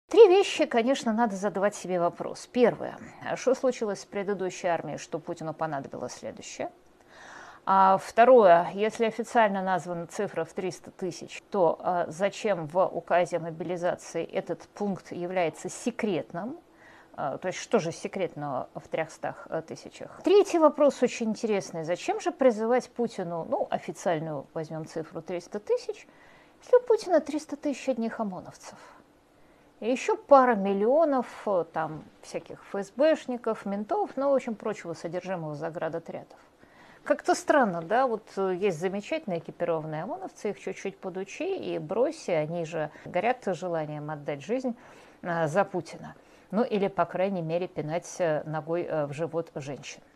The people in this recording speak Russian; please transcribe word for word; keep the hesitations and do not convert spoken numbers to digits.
Три вещи, конечно, надо задавать себе вопрос. Первое. Что случилось с предыдущей армией, что Путину понадобилось следующее? А второе. Если официально названа цифра в триста тысяч, то а, зачем в указе о мобилизации этот пункт является секретным? А, то есть что же секретного в трехстах тысячах? Третий вопрос очень интересный. Зачем же призывать Путину, ну, официальную возьмем цифру триста тысяч, если у Путина триста тысяч одних ОМОНовцев? И еще пара миллионов там всяких ФСБшников, ментов, ну, в общем, прочего содержимого заградотрядов. Как-то странно, да, вот есть замечательные экипированные ОМОНовцы, их чуть-чуть подучи и брось, и они же горят желанием отдать жизнь за Путина. Ну, или, по крайней мере, пинать ногой в живот женщин.